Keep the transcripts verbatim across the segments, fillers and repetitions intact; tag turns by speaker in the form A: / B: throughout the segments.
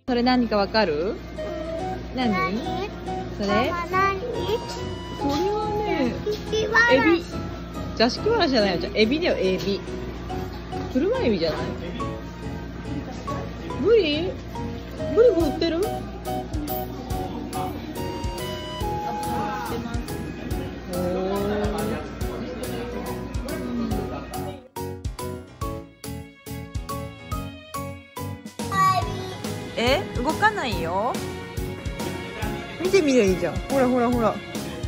A: それ何かわかる？何？それ？それはね、エビ。座敷わらしじゃないよ。じゃエビだよ、エビ。車エビじゃない？ブリ？ブリも売ってる？え、動かないよ。見てみりゃいいじゃん。ほらほらほら。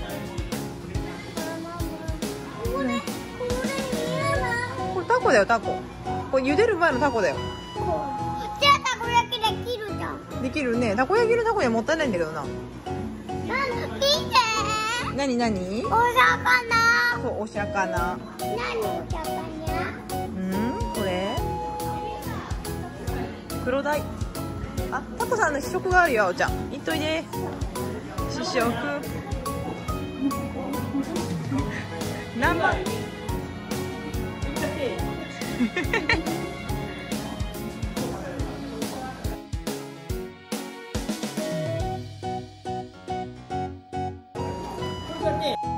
A: これタコだよ、タコ。これ茹でる前のタコだよ。
B: じゃあたこ焼きできるじゃん。
A: できるね。たこ焼きのタコにはもったいないんだけどな。
B: 見て。
A: なになに？
B: お魚。
A: そう、お魚。
B: 何お魚？
A: うん、これ。黒鯛。あ、タコさんの試食があるよ、あおちゃん。行っといで。試食。何番？これね。